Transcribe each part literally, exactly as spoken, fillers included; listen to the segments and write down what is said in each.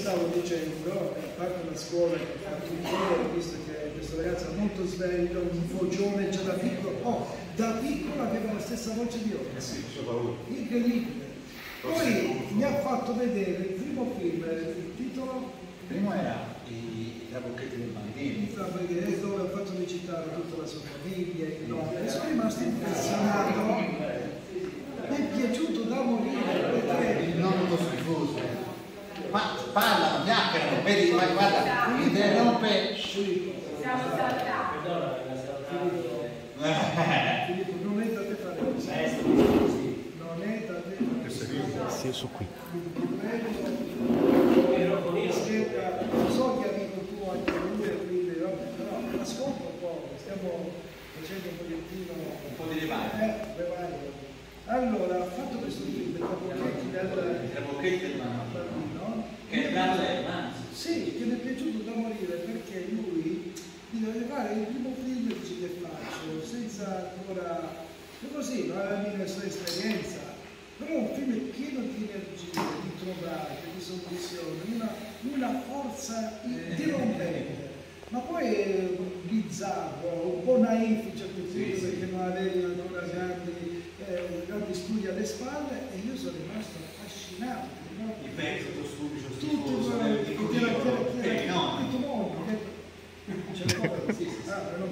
stavo dicendo, a parte la scuola che ha fatto un po', ho visto che questo ragazzo è molto sveglio, un vocione già da piccolo, oh, da piccolo aveva la stessa voce di ora. Eh sì, c'ho paura. Incredibile. Poi mi ha fatto vedere il primo film, il titolo? Il primo era I Trabocchetti del Bambino. Dove ho fatto recitare tutta la sua famiglia, no, e sono rimasto impressionato. Mi è piaciuto da morire perché Il nonno schifoso. Ma parlano, chiacchierano, vedi, ma guarda, mi interrompe. Siamo saltati. Filippo, non è da te fare così. Non è da te fare così. Sì, su qui. Lo so che amico tuo anche lui, quindi vabbè, però ascolta un po', stiamo facendo un pochettino Un po' di levare. eh, levare. Allora, ha fatto questo film, Trabocchetti del I Trabocchetti del Bambino. Bambino, Che è il brano del romanzo. sì, che mi è piaciuto da morire perché lui mi deve fare il primo film che ci faccio, senza ancora, così, non aveva la sua esperienza, però un film pieno di energia, di trovate, di soluzioni, una, una forza dirompente, ma poi è bizzarro, un po' naif, cioè, Sì, sì. perché non avevi ancora grandi, eh, grandi studi alle spalle e io sono rimasto affascinato. No? Il pezzo, lo stupido, Tutto schifoso, quello il che codino, ti che no. tutto mondo, che c'è ancora, Sì, sì, sì. ah, meno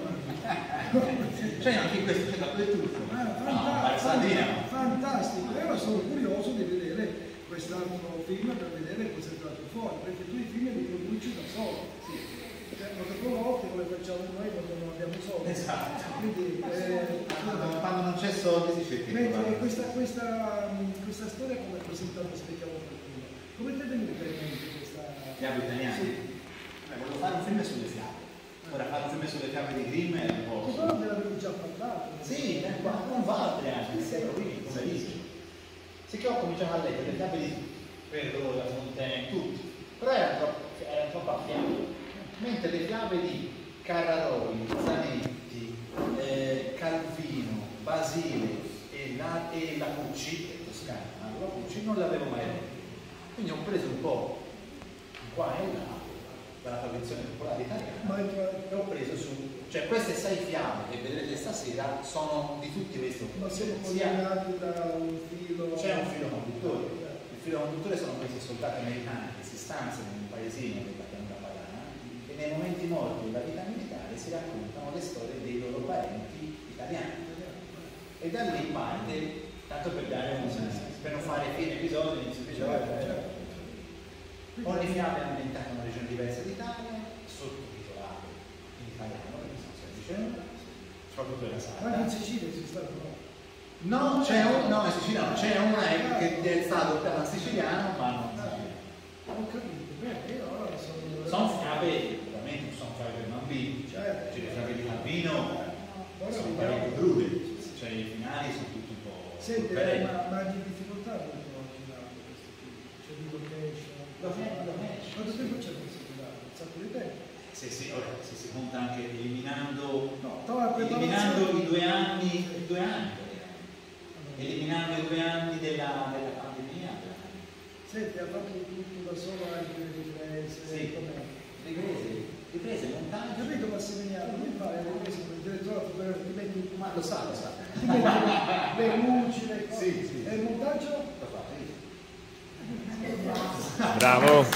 male. C'è anche in questo, c'è la tuffo. Ah, No, fanta- Balsadina. fantastico, e ora sono curioso di vedere quest'altro film per vedere cosa è tratto fuori, perché tu i film li produci da solo, sì. Cioè, molte volte come facciamo noi quando non abbiamo soldi. Esatto. Quindi, eh, Quando, quando non c'è soldi si cerca di mentre trovare. questa, questa, questa storia come è presentata, spieghiamo qualcuno. Come ti è venuta in mente questa? Fiabe italiane? Sì. Eh, volevo fare un film sulle fiabe. Ora fare un film sulle fiabe di Grimm è un po'. Cosa te l'avevi già parlato? Sì, eh, ma con Walter anche, che sei qui, come dici. Sì che ho cominciato a leggere le fiabe di Pedro, La Fontaine, tutti. Però erano troppo, erano troppo a fiabe. Mentre le fiabe di Carraroli, Zanetti, eh, Calvino, Basile e la, e la Pucci, toscana, la Pucci non l'avevo mai letta. Quindi ho preso un po' qua e là dalla tradizione popolare italiana Ma e ho preso su, cioè queste sei fiabe che vedrete stasera sono di tutti questi Ma siamo sia collegati da un filo. c'è un filo conduttore, il filo conduttore sono questi soldati americani che si stanziano in un paesino della pianura padana e nei momenti morti della vita militare si raccontano le storie dei loro parenti italiani e da lì parte, tanto per dare un per non fare fine episodi inizio episodio. Ogni fiaba è ambientata in una regione diversa d'Italia, sottotitolate in italiano, perché sono semplicemente, soprattutto nella Ma anche in sala. Sicilia si sta no? No, c'è un, no, in Sicilia no, c'è una che è stato in siciliano, ma non in siciliano. Ho capito, beh, io allora sono. Sono fiabe, veramente non sono fiabe per bambini, Certo. cioè le fiabe di Calvino Ora sono vediamo. parecchio crude, cioè i finali sono tutti un po'. Senti, belli. ma, ma di difficoltà non ho immaginato questo film, cioè di location. Location, location. Quanto tempo c'è questo film? Un sacco di tempo. Se si, ora, se si conta anche eliminando, No, stava eliminando preparando- i due anni, i due anni, eliminando i due anni della, della pandemia. Senti, ha fatto tutto da solo anche le riprese, Sì. com'è? Riprese, riprese, Ho montaggio. capito Massimiliano, mi fare le riprese con il direttore fotografo, ti metti un Ma lo sa, lo sa. ti metti le luci, le cose. Sì, sì. E il montaggio? Lo fa, sì. Bravo.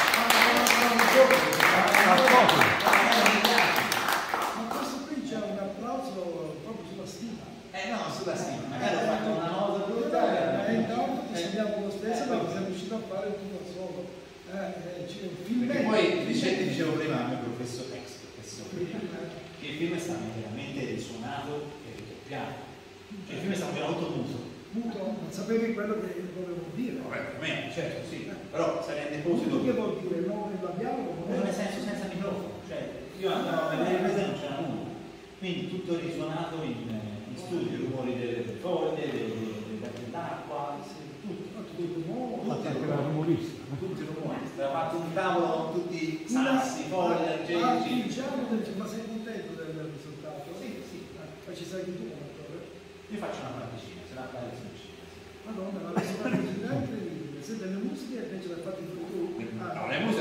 Ma questo qui c'è un applauso proprio sulla stima. Eh no, sulla stima, magari ho fatto una nota E brutta. intanto ti segniamo lo stesso perché siamo riusciti a fare tutto da solo. Eh, eh, c'è un film. Perché poi Vicente dicevo prima al mio professore, ex professore, che il film è stato interamente risuonato e ridoppiato. Cioè il film è stato girato muto. Muto, non sapevi quello che volevo dire. Vabbè, per me, certo, sì. Però se rende conto Muto che vuol dire? Non l'abbiamo? non nel senso senza microfono. Cioè, io andavo a vedere le riprese e non c'era nulla. Quindi tutto risuonato in, in studio, i rumori delle foglie, dell'acqua, tutto, tutto il rumore. Fatti anche la rumorista. Tutti i rumori, aveva fatto un tavolo con tutti i sassi, foglie, Ah, argenti. diciamo del- ma sei contento del risultato? Sì, sì. Ma ci sai di tu come attore? Io faccio una particina, se la fai su Madonna, ma la sua musicalità è incredibile. Se delle musiche invece le fate tu. No, le musiche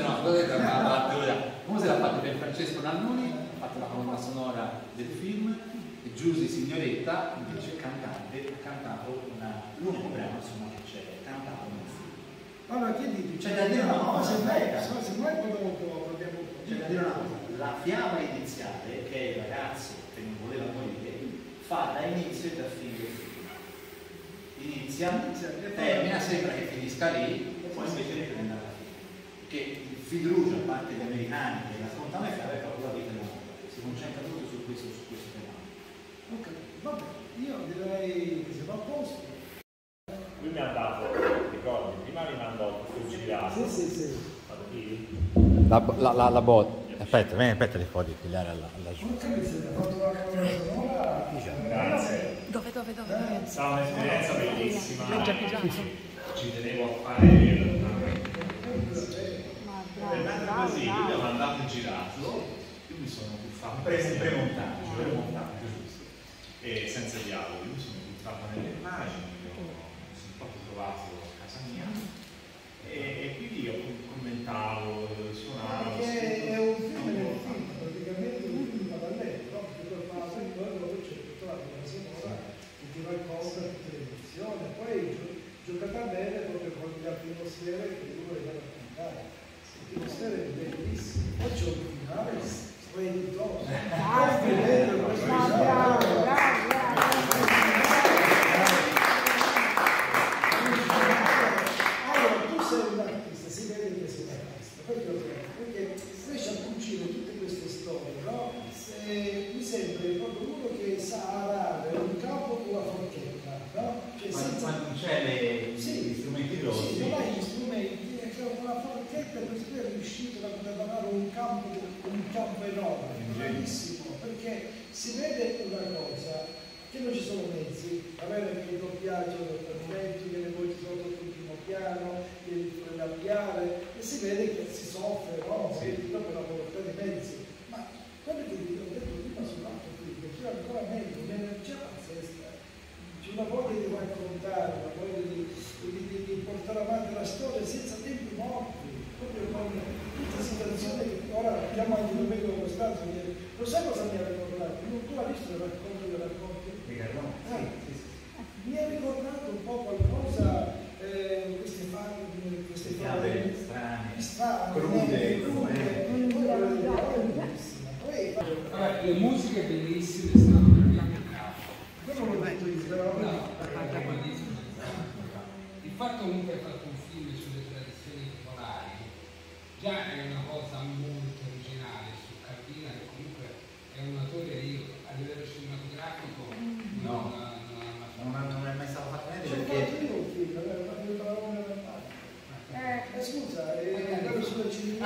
Francesco Nannoni ha fatto la colonna sonora del film e Giusy Signoretta, invece cantante, ha cantato l'unico brano insomma che c'è cantato nel film. Allora chiedi, c'è da dire una cosa, se mai dopo abbiamo c'è da dire una cosa, la fiaba iniziale che è il ragazzo che non voleva morire fa da inizio e da fine del film. Inizia, termina, sembra che finisca lì, poi invece riprende alla fine. Che il fil rouge, a parte gli americani che raccontano le fiabe, è proprio la vita dell'uomo, si concentra tutto su questo, su questo tema. Ok, vabbè, io direi che siamo a posto. Lui mi ha dato, ricordi, prima mi mandò questo girato. Sì, sì, sì. La, la, la, la bot. Aspetta, vieni, aspetta che può pigliare alla, alla giù. Grazie. Dove, dove, dove? dove? È stata un'esperienza bellissima. L'ho già pigiato. Ci tenevo a fare il Ma è nato così, lui mi ha mandato il girato, io mi sono tuffato Pre- premontaggio, premontaggio, giusto. E senza dialoghi, mi sono tuffato nelle immagini, ho sono proprio trovato a casa mia e, e quindi io commentavo, suonavo. Perché è un film nel film, praticamente un film da balletto, no? Perché per fare un po' dove c'è tutta la colonna sonora che ti racconta tutte le emozioni, poi gio- giocata bene proprio con le atmosfere che tu vuoi raccontare. L'atmosfera è bellissima, poi c'è un finale strepitoso. Allora, tu sei un artista, si vede che sei un artista, perché, perché riesci a cucire tutte queste storie, no? E mi sembra proprio uno che sa arare un capo con la forchetta, no? Cioè, Ma, senza... ma non c'è le, Sì, gli strumenti grossi. sì, non hai gli strumenti, è che con la forchetta questo è riuscito a preparare un campo, un campo enorme, bravissimo, perché si vede una cosa, che non ci sono mezzi, va bene che il doppiaggio è perfetto, che le voci sono tutto il primo piano, che il labiale, e si vede che si soffre, no? Sì. Perché proprio la volontà di mezzi. Ma quello che vi ho detto prima sull'altro film, c'è ancora meglio, un'energia pazzesca. C'è una voglia di raccontare, una voglia di, di, di, di portare avanti la storia senza tempi morti, proprio con questa situazione che ora chiamo anche Domenico Costanzo, lo sai cosa mi ha ricordato? Tu hai visto il racconto del racconto? Ah, Sì, sì, sì. mi ha ricordato un po' qualcosa, eh, queste fate, queste Fiabe fate strane, strane, crude, crude, poi la verità è bellissima. Poi Vabbè, le musiche bellissime stanno per il capo. quello l'ho detto io, però No, anche bellissime. Il fatto comunque che hai fatto un film sulle tradizioni popolari già è una cosa molto originale su Carpina, che comunque è un autore io a livello cinematografico No. non, non, Non, ha- non è mai stato fatto niente c'ho fatto perché io un film, avevo fatto io la Roma nella parte. Eh, Eh, scusa, è andato sulla cinema.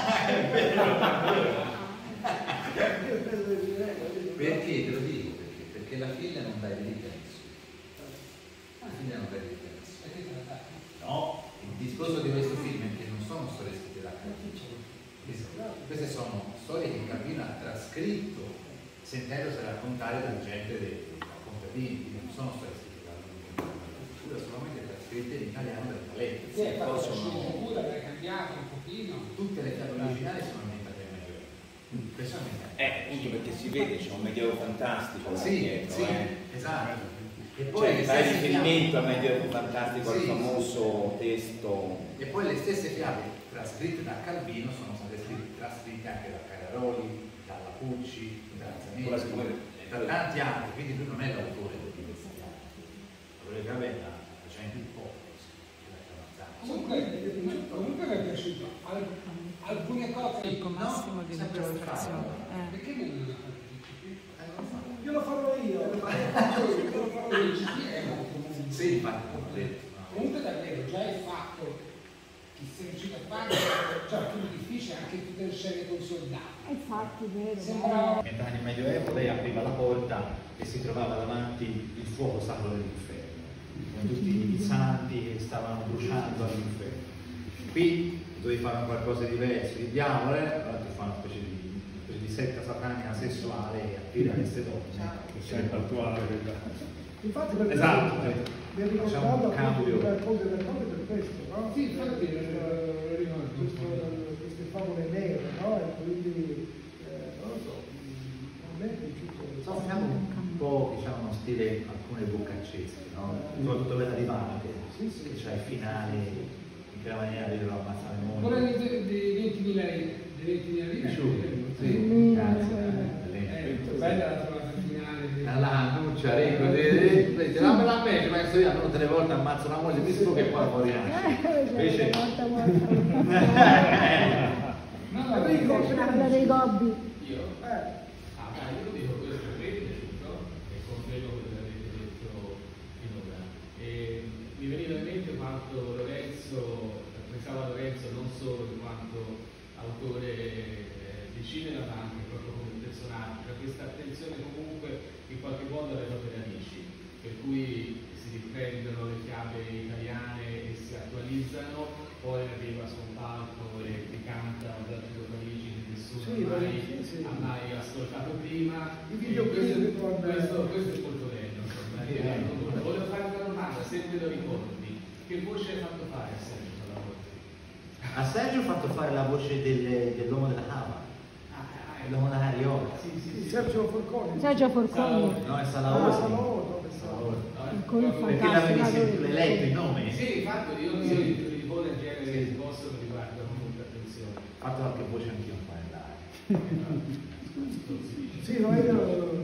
perché te lo dico perché? Perché la figlia non dà i diritti a nessuno. La figlia non dà i diritti a nessuno. perché te la dai? No, il discorso di questo film è che non sono storie scritte da Carpino. Queste sono storie che Carpino ha trascritto sentendosi raccontare dalla gente dei contadini, quindi non sono storie scritte da lui, sono solamente trascritte in italiano dal talento. Sì, hai fatto la sceneggiatura, l'hai cambiato un pochino. Tutte le fiabe originali sono ambientate nel Medioevo. Queste sono ambientate. Eh, appunto perché si vede, c'è un medioevo fantastico là Sì, dietro, sì, eh. esatto. E poi Cioè, le fai stesse riferimento fiabe- al medioevo fantastico, al Sì, famoso testo. E poi le stesse fiabe trascritte da Calvino sono state scritte, trascritte anche da Cararoli, dalla Pucci, da Quella Zanetti, siccome- da tanti altri, quindi lui non è l'autore di questi fiabe. L'autore di fiabe è la la gente di popolo. Comunque, comunque mi è piaciuto. Al- alcune cose. Ecco, massimo di sempre lo registrazione. Eh. Perché non l'hanno fatto di più? Io lo farò io, lo farò io, lo farò io. Il G P è molto molto. Sì, infatti, come ho detto. no. Comunque davvero già il fatto che sei riuscito a fare, cioè più difficile anche tutte le scene con soldati. Infatti, vero. Sembrava Vent'anni Medioevo lei apriva la porta e si trovava davanti il fuoco sacro dell'inferno, con tutti i santi che stavano bruciando all'inferno. Qui dovevi fare qualcosa di diverso, di diavolo, eh? Allora ti fa una specie di, una specie di setta satanica sessuale e attira queste donne. Sempre attuale. Infatti per Esatto, mi ha facciamo ricordato un cambio. il racconto del racconto per questo, no? Sì, infatti, Eh, eh, ricordo. questo- queste favole nere, no? E quindi eh, diciamo uno stile, alcune boccaccesche, no? Soprattutto quella di Vante, Sì, sì. che c'ha i finali in quella maniera di lo ammazzare Quella molto. dei dei ventimila lire. Sì, Mm, grazie. Eh, bella la trovata finale. del- Alla Nuccia, Rico, dice dammela a me, ci penso io, tutte le volte ammazzo una moglie, mi scrivo che poi fuori nasce. Invece... Volta, volta. No, no, Enrico, invece- Quella dei gobbi. Io? Eh, Ah, dai, io dico questo che mi è piaciuto e confermo quello che avete detto finora. E mi veniva in mente quanto Lorenzo, pensavo a Lorenzo non solo in quanto autore eh, di cinema, ma anche proprio come personaggio, cioè questa attenzione comunque in qualche modo alle proprie radici, per cui si riprendono le fiabe italiane e si attualizzano, poi arriva su un palco e ti canta un dato di radici che nessuno Sì, ha mai, sì, sì. ha mai ascoltato prima. I E videoclip questo, con- questo, questo è molto bello, insomma. Io volevo fare una domanda, se te lo ricordi, che voce hai fatto fare a Sergio per la voce? A Sergio ho fatto fare la voce del- dell'uomo della cava, Ah, ah, l'uomo della Ariola. sì, sì, sì, sì. Sergio Forconi. Sergio Forconi. No, è Ah, Salaosi. Salò, dove Salò? Con il Perché l'avevi fantastico. sentito, l'hai letto il nome? Sì, infatti io Sì. io i di voce in genere Sì. si possono riguardare con molta attenzione. Ho fatto qualche voce anch'io qua in là. Sì, no, io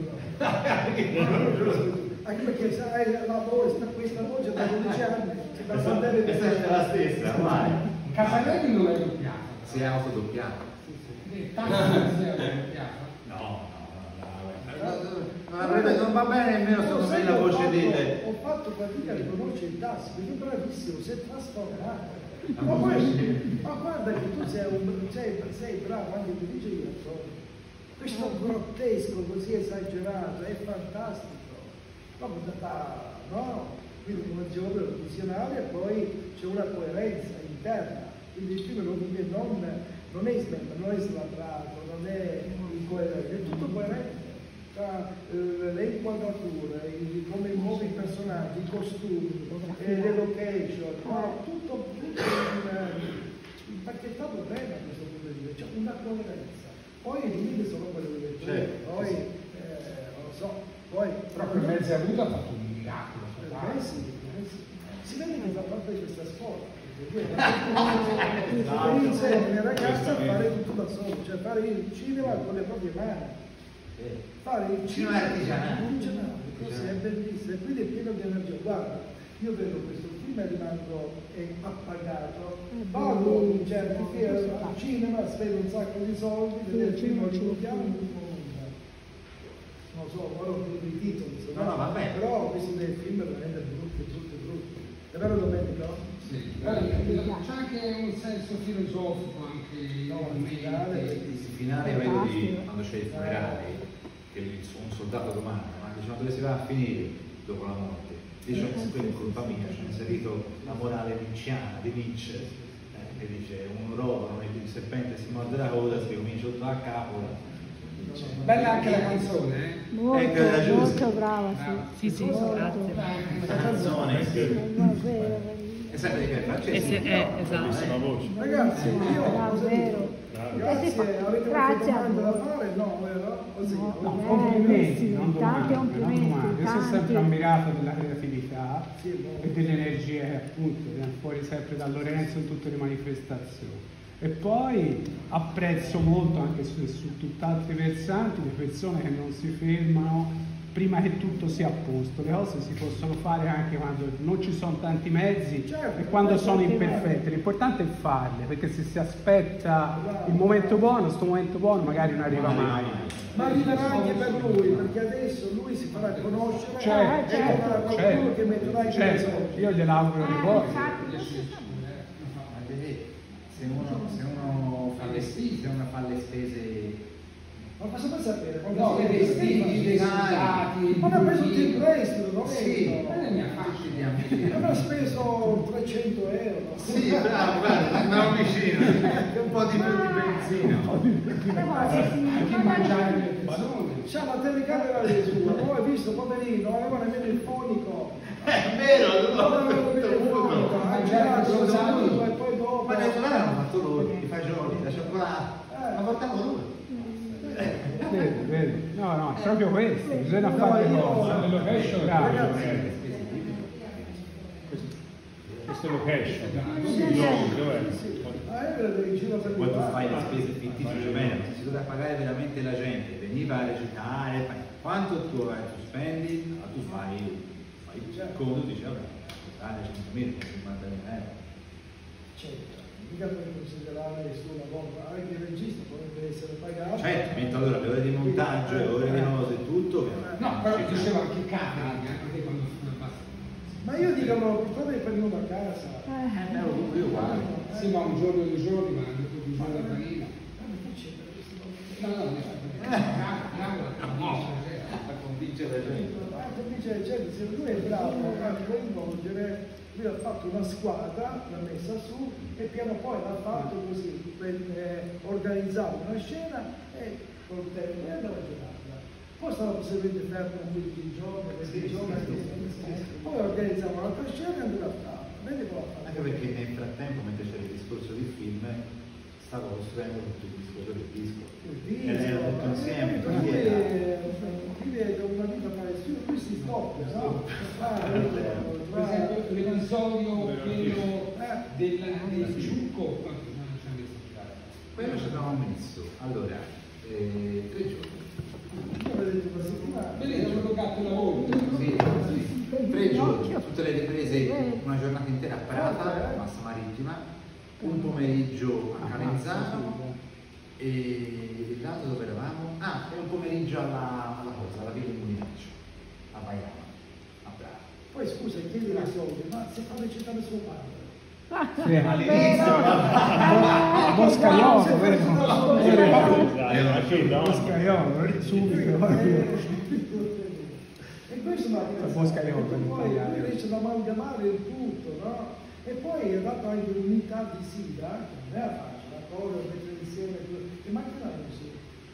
anche perché sai, la voce, questa voce da dodici anni, si fa andare Questa è la stessa, vai. Casanelli non l'hai doppiata. Si è autodoppiato. Eh, tanto non si è doppiata. No, no, no, no. Non, avrebbe- non va bene nemmeno secondo me la voce del... Ho fatto fatica a riconoscere i tassi, perché bravissimo, si è trasformato. La Ma, poi, voce. ma guarda che tu sei, un, sei, sei bravo, anche tu dici io, questo grottesco così esagerato, è fantastico. Proprio da, da, no? Quindi come dicevo prima, funzionale e poi c'è una coerenza interna. Quindi il film non, non, non è sbagliato, non è slabrato, non è incoerente, è tutto coerente. Tra eh, le inquadrature, i, come muove i personaggi, i costumi, eh, le location, no? tutto, tutto in, impacchettato bene a questo punto di vista, c'è una coerenza. Poi i limiti sono quelli del film, Certo, poi sì. eh, non lo so, poi Però per mezzo avuto ha fatto un miracolo. eh, sì, eh, sì. Si vede che fa parte di questa scuola. Esatto. E insegna le ragazze a fare tutto da solo, cioè fare il cinema con le proprie mani. Fare il Cinema artigianale. artigianale, così è bellissimo, e quindi è pieno di energia. Guarda, io vedo questo film e rimango eh, appagato, vado in certi film al cinema, spendo un sacco di soldi, vedere il film ogni piano, non so, poi ho più di titoli, No, no, vabbè. però ho visto dei film veramente brutti, brutti, brutti. È vero Domenico? Sì. Guarda, c'è anche un senso filosofico, anche No, in il finale. mente. Il finale vedo di quando c'è il funerale, che il- un soldato domanda, ma diciamo dove si va a finire dopo la morte? Dice, quella è colpa mia, c'è inserito la morale vinciana di Nietzsche, eh, che dice un roba, non è il serpente si morde la coda, si comincia tutto a capo. Dice, Bella anche la canzone, eh? Molto, Ecco, era giusto. molto brava, sì. Sì, sì, Molto. grazie. questa canzone, sì. No, vero, E sai perché è francese? Eh, sì, eh, esatto. Bellissima voce. Ragazzi, io davvero. grazie, avete qualche Grazie a domanda da voi. fare? No, vero? Così. No, No, Eh, complimenti, sì, non tanti domande, non complimenti, domande. Io sono tanti. sempre ammirato della creatività Sì, boh. e delle energie che appunto viene fuori sempre da Lorenzo in tutte le manifestazioni. E poi apprezzo molto anche su, su tutt'altri versanti le persone che non si fermano prima che tutto sia a posto. Le cose si possono fare anche quando non ci sono tanti mezzi Certo, e quando sono certo. imperfette. L'importante è farle, perché se si aspetta il momento buono, sto momento buono magari non arriva mai. Ma arriverà anche per lui, perché adesso lui si farà conoscere Certo, e avrà qualcuno certo, che metterà in certo. soldi. Io glielo auguro di cuore. Ma vedete, se uno, se uno fa le spese, se uno fa le spese. Ma cosa puoi sapere? Quando No, si- i vestiti, i risultati. Ma non ha preso tutto il prestito, non Sì, è? Quella è la mia faccia. Tutti gli amici. Non ha speso trecento euro. Sì, bravo, guarda, sembrava vicino, un po' di più di benzina. Anche mangiare le persone. C'ha la telecamera di sua, poi hai visto, poverino, non aveva nemmeno il fonico. È vero, Non non aveva l'ho nemmeno il fonico, fatto ha girato Mangiare il così. saluto e poi dopo. Ma nel solare hanno fatto loro, i fagioli, la cioccolata, Eh. ma portavo loro. Vedi, vedi. No, no, è proprio questo, bisogna No, fare le io- cose. Le location, bravo. Ragazzi, Questo è location. Sì, Dove- dov'è? ah, è vero che in giro per Poi tu il fai le bar. spese fittizie, cioè bene, si doveva pagare veramente la gente, veniva a recitare, fai- quanto tu, eh, tu spendi, ah, tu fai, fai il conto, dici vabbè, totale centomila, cinquantamila euro. Certo, mica per considerare il suo lavoro, anche il regista potrebbe essere pagato. Certo, mentre allora le ore di montaggio, le ore di cose e tutto, che No, però diceva anche catering, anche te quando basta. Ma io dico, ma come prendiamo a casa? eh, ero tutto io uguale. Sì, ma un giorno, due giorni, ma dopo due giorni la panina. No, no, no, A convincere la gente. Anche dice, cioè, se lui è bravo a coinvolgere, lui ha fatto una squadra, l'ha messa su e piano poi l'ha fatto così, per eh, organizzare una scena e col tempo e andava a girarla. Poi stava possibilmente fermo quindici giorni, venti giorni, poi organizzava un'altra scena e andava a farla. Vedi come l'ha Anche fatto. perché nel frattempo, mentre c'era il discorso del film, stavo costruendo tutto il discorso del disco. Il Ed era tutto insieme, disco, quindi lui era... è- lui è da una vita fare su, lui si sdoppia, no? Ah, Per esempio, l'episodio quello Eh. del, del ciucco, quanto non ci ha messo a girare? Quello ci abbiamo messo, allora, eh, tre giorni. io ho detto una settimana. Vedi, ho giocato lavoro. Sì, sì, tre giorni, tutte le riprese, una giornata intera a Prata, Massa Marittima, un pomeriggio a Calenzano e l'altro dove eravamo? Ah, e un pomeriggio alla, alla cosa, alla Villa Mulinaccio, a Baiano, a Prata. Poi scusa, chiedi i soldi, ma se fa recitare suo padre. Sì, all'inizio. Boscaiolo, vero? Boscaiolo, subito. E questo è una cosa, Boscaiolo, perché poi italiano. lui riesce ad amalgamare il tutto, no? E poi ha dato anche l'unità di Sida, che non è facile, la cosa, mettere insieme, che mancherà così.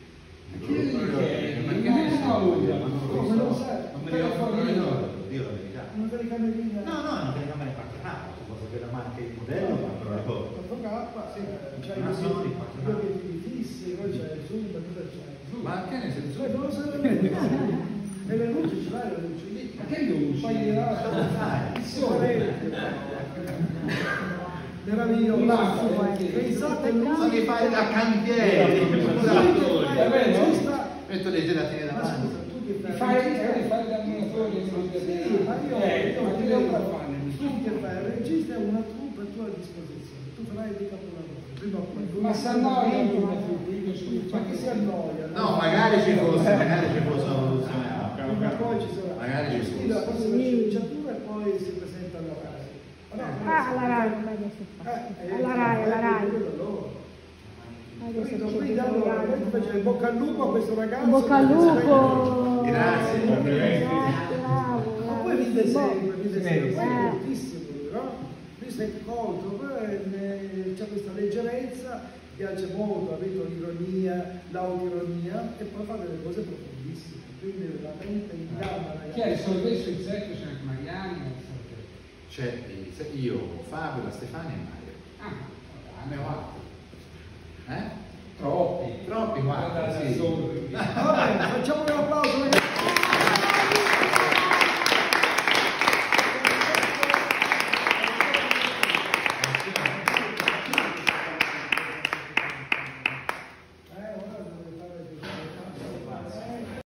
Ma che ne so lui? Come non sai? Non me ne ricordo, non me ne ricordo, Dio la verità. Una telecamerina. No, no, non telecamera quattro K, tu puoi sapere anche il modello, ma non lo ricordo. quattro K, sì, c'è Ma sono di gli quattro K. obiettivi fissi, poi c'è il zoom, cosa c'è? Ma che ne senso? Poi non lo sai nemmeno. E le luci ce l'hai, le luci lì. Ma che luci? Poi gli dà Dai, il sole. Meraviglioso. Pensate lui. sono che fai da cantiere. Metto le tele a tenere Ma davanti. scusa, tu che Fai fai? fai da minatore, Sì, ma io, eh, io ma ti che devo devo fare? fare? Tu che fai? Il regista è una troupe a tua disposizione. Tu farai dei capolavori. Prima o poi. Ma si annoia una troupe, io Ma chi si annoia? No, magari ci fosse, magari ci fosse una soluzione. Prima o poi ci sarà. Magari ci fosse. La prossima sceneggiatura e poi si presenta alla Rai. Ah, alla Rai, non meglio si fa. Alla Rai, alla Rai. Capito? Quindi allora, noi facciamo bocca al lupo a questo ragazzo. Bocca al lupo! Grazie. Bravo! Ma poi ride sempre, ride sempre, poi è Eh. moltissimo, no? Lui si è colto, poi eh, c'è questa leggerezza, piace molto, ha detto l'ironia, l'autironia e poi fa delle cose profondissime, quindi veramente in gamma Chi è il ragazzi. sorvesso il secco? C'è anche Mariani? C'è io, Fabio, la Stefania e Mario.